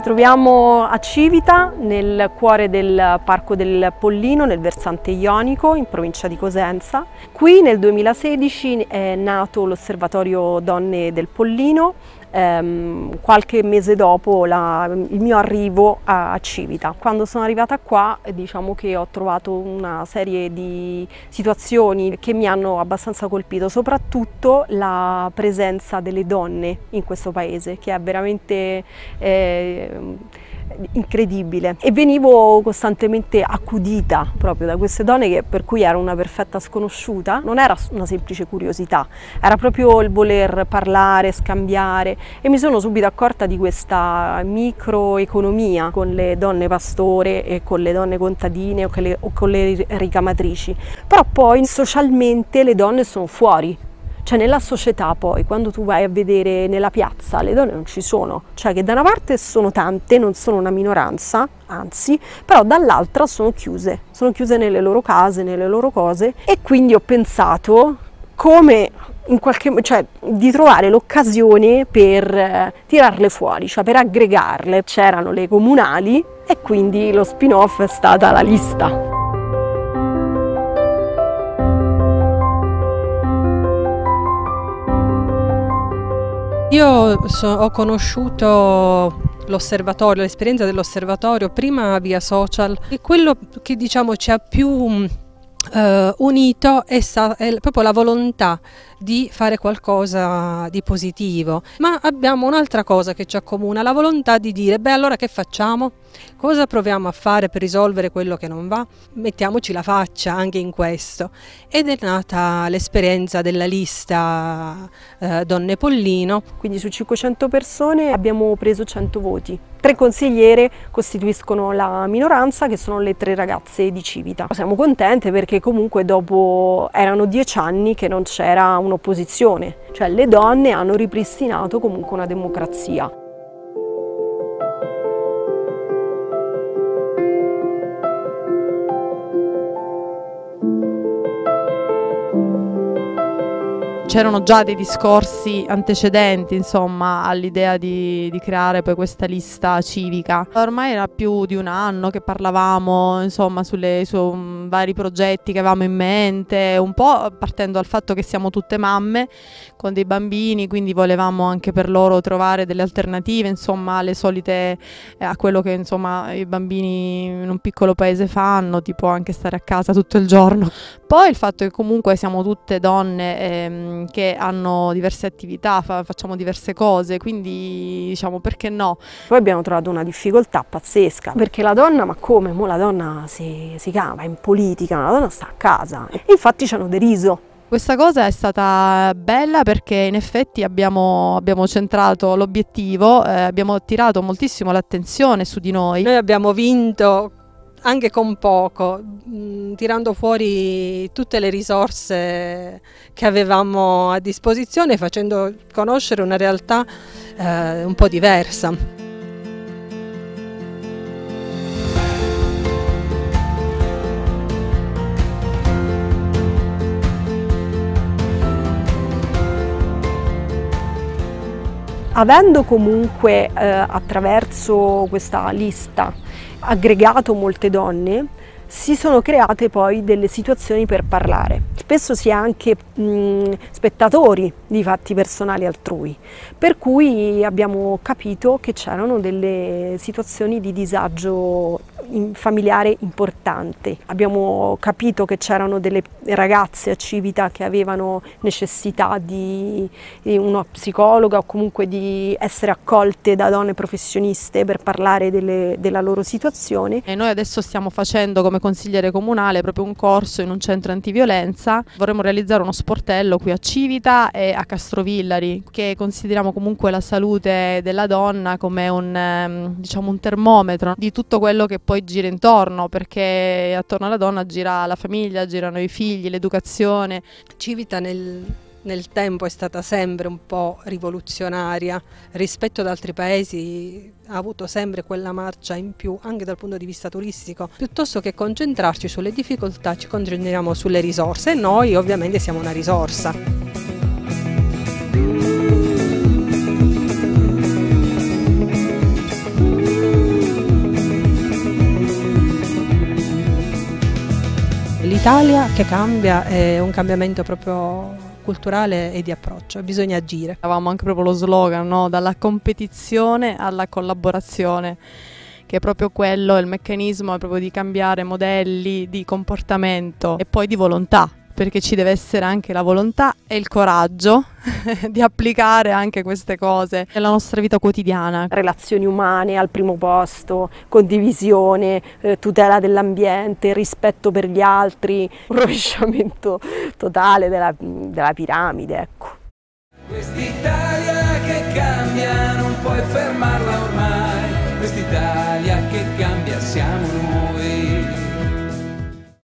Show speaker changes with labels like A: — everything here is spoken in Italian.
A: troviamo a Civita, nel cuore del Parco del Pollino, nel versante ionico, in provincia di Cosenza. Qui nel 2016 è nato l'Osservatorio Donne del Pollino, qualche mese dopo il mio arrivo a Civita. Quando sono arrivata qua, diciamo che ho trovato una serie di situazioni che mi hanno abbastanza colpito, soprattutto la presenza delle donne in questo paese, che è veramente incredibile, e venivo costantemente accudita proprio da queste donne per cui ero una perfetta sconosciuta. Non era una semplice curiosità, era proprio il voler parlare, scambiare, e mi sono subito accorta di questa microeconomia con le donne pastore e con le donne contadine o con le ricamatrici. Però poi socialmente le donne sono fuori. Cioè nella società poi, quando tu vai a vedere nella piazza, le donne non ci sono, cioè che da una parte sono tante, non sono una minoranza, anzi, però dall'altra sono chiuse nelle loro case, nelle loro cose, e quindi ho pensato come cioè di trovare l'occasione per tirarle fuori, cioè per aggregarle. C'erano le comunali e quindi lo spin-off è stata la lista.
B: Io ho conosciuto l'osservatorio, l'esperienza dell'osservatorio prima via social, e quello che diciamo ci ha più unito è proprio la volontà di fare qualcosa di positivo. Ma abbiamo un'altra cosa che ci accomuna, la volontà di dire: beh, allora che facciamo? Cosa proviamo a fare per risolvere quello che non va? Mettiamoci la faccia anche in questo. Ed è nata l'esperienza della lista Donne Pollino.
A: Quindi su 500 persone abbiamo preso 100 voti. 3 consigliere costituiscono la minoranza, che sono le 3 ragazze di Civita. Siamo contente perché comunque dopo erano 10 anni che non c'era un'opposizione, cioè le donne hanno ripristinato comunque una democrazia.
C: C'erano già dei discorsi antecedenti, insomma, all'idea di creare poi questa lista civica. Ormai era più di un anno che parlavamo, insomma, su vari progetti che avevamo in mente, un po' partendo dal fatto che siamo tutte mamme con dei bambini, quindi volevamo anche per loro trovare delle alternative, insomma, alle solite, a quello che insomma i bambini in un piccolo paese fanno, tipo anche stare a casa tutto il giorno. Poi il fatto che comunque siamo tutte donne che hanno diverse attività, facciamo diverse cose, quindi diciamo perché no.
A: Poi abbiamo trovato una difficoltà pazzesca, perché la donna, ma come? Mo la donna si va in politica, la donna sta a casa, e infatti ci hanno deriso.
C: Questa cosa è stata bella perché in effetti abbiamo centrato l'obiettivo, abbiamo attirato moltissimo l'attenzione su di noi.
B: Noi abbiamo vinto anche con poco, tirando fuori tutte le risorse che avevamo a disposizione, facendo conoscere una realtà un po' diversa.
A: Avendo comunque attraverso questa lista aggregato molte donne, si sono create poi delle situazioni per parlare. Spesso si è anche spettatori di fatti personali altrui, per cui abbiamo capito che c'erano delle situazioni di disagio familiare importante. Abbiamo capito che c'erano delle ragazze a Civita che avevano necessità di una psicologa o comunque di essere accolte da donne professioniste per parlare della loro situazione.
C: E noi adesso stiamo facendo come consigliere comunale proprio un corso in un centro antiviolenza. Vorremmo realizzare uno sportello qui a Civita e a Castrovillari, che consideriamo comunque la salute della donna come un termometro di tutto quello che poi gira intorno, perché attorno alla donna gira la famiglia, girano i figli, l'educazione.
B: Civita nel tempo è stata sempre un po' rivoluzionaria rispetto ad altri paesi, ha avuto sempre quella marcia in più anche dal punto di vista turistico. Piuttosto che concentrarci sulle difficoltà, ci concentriamo sulle risorse, e noi ovviamente siamo una risorsa. un'Italia che cambia, è un cambiamento proprio culturale e di approccio, bisogna agire.
C: Avevamo anche proprio lo slogan, no? Dalla competizione alla collaborazione, che è proprio quello, il meccanismo è proprio di cambiare modelli di comportamento e poi di volontà, perché ci deve essere anche la volontà e il coraggio di applicare anche queste cose nella nostra vita quotidiana.
A: Relazioni umane al primo posto, condivisione, tutela dell'ambiente, rispetto per gli altri, un rovesciamento totale della piramide, ecco.
D: Quest'Italia che cambia non puoi fermarla ormai, quest'Italia che cambia siamo noi.